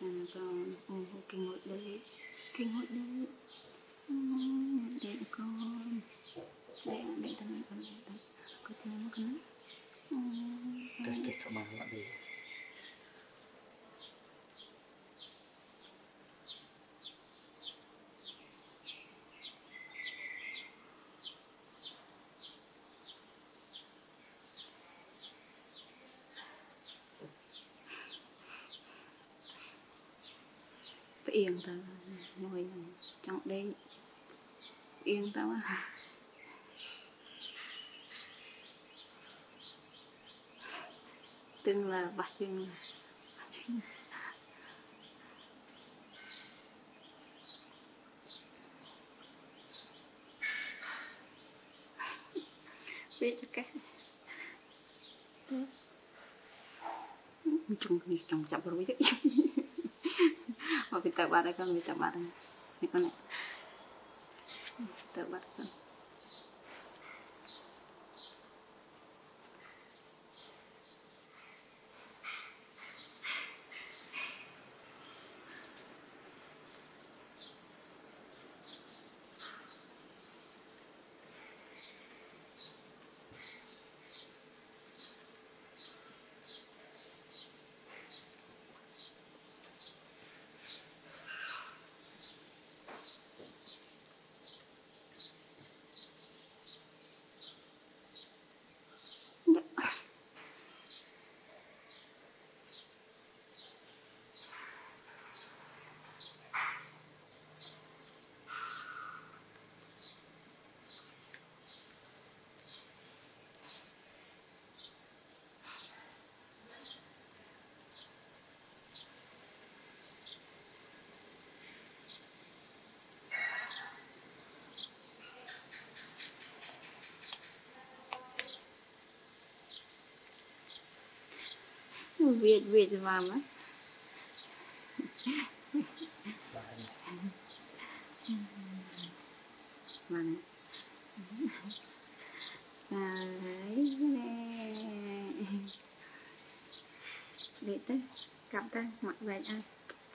con kinh ngồi đấy để con để thằng có tiếng con cái các bạn lại đi yên ta ngồi trong đây yên tao à từng là bà chừng biết cho cái trong chậm rồi chứ mà bị tao bắt đây con bị tao bắt đây con này tao bắt con Việt vào á mà đấy để tới cặp ta mặc vậy ăn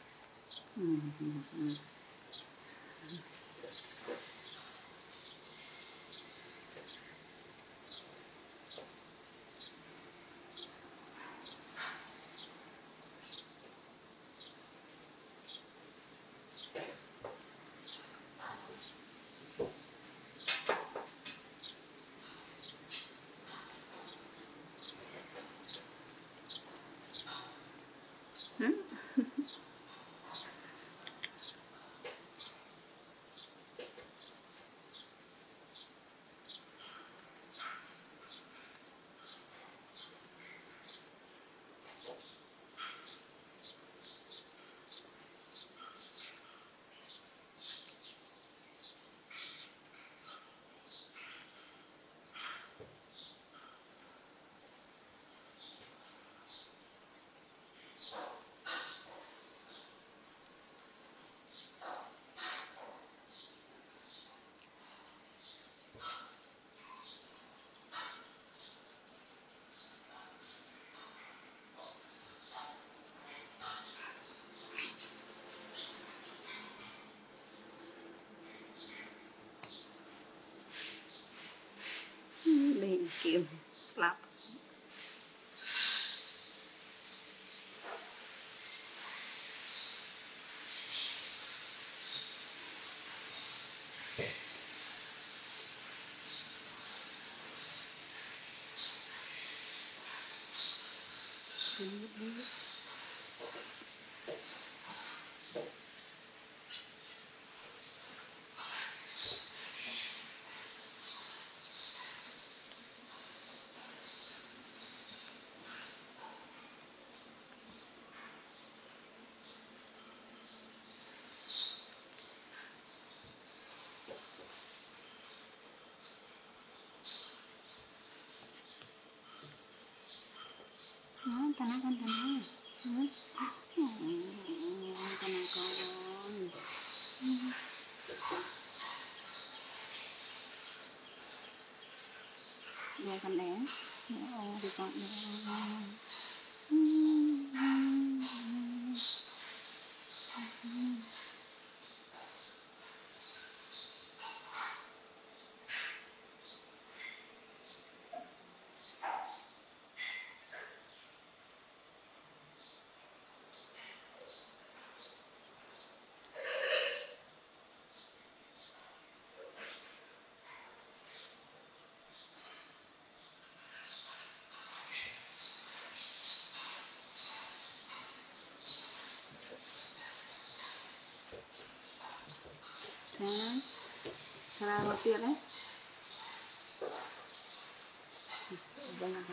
để kiếm lắm tanah con đây con bé thì con tháng ra một tiết đấy đây là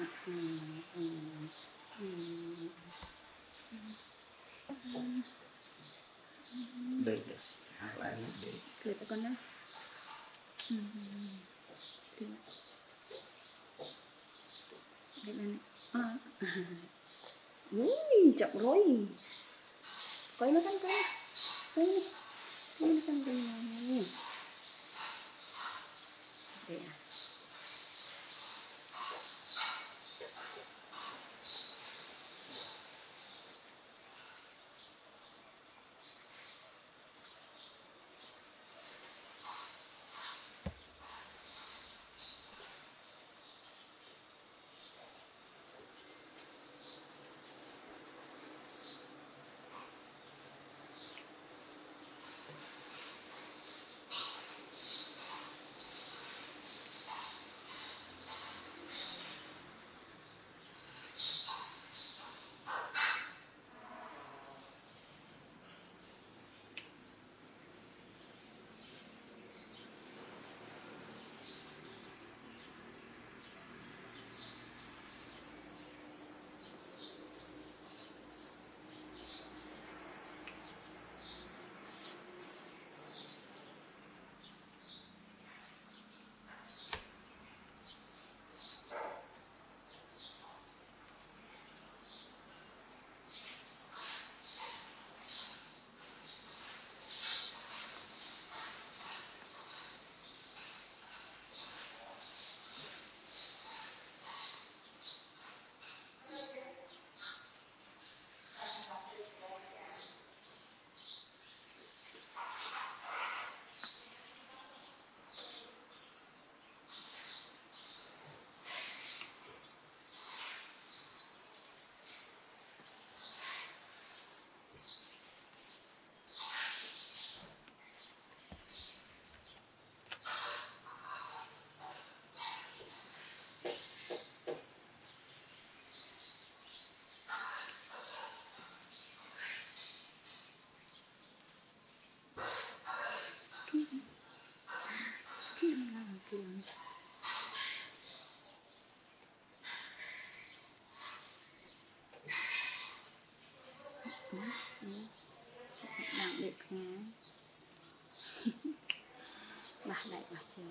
đây hai lại để clip con đó đây này chậm rồi coi nó cắn cái nó cắn cái này đây à đặc biệt nha bà lại bà chơi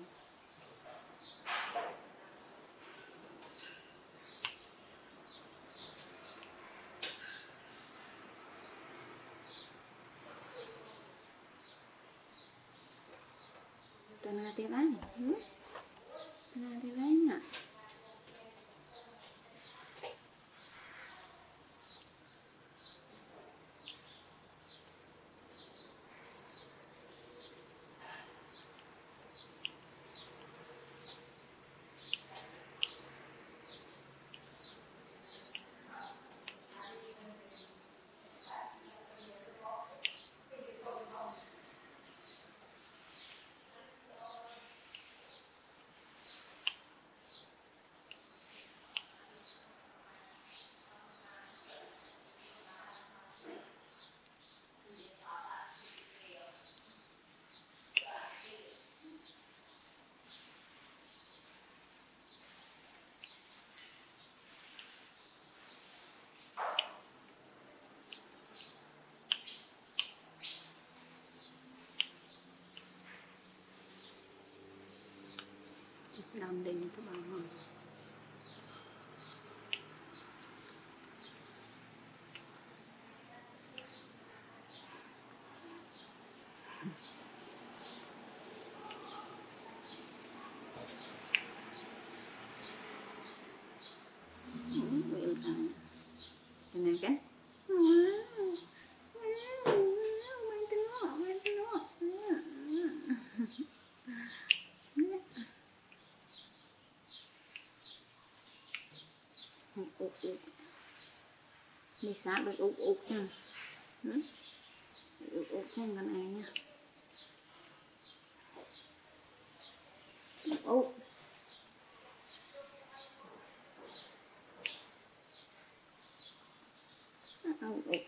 tana tiết đấy tana tiết đấy nhỉ làm định các bạn ơi này cái đi sát được úp chăng úp chăng con này nha úp úp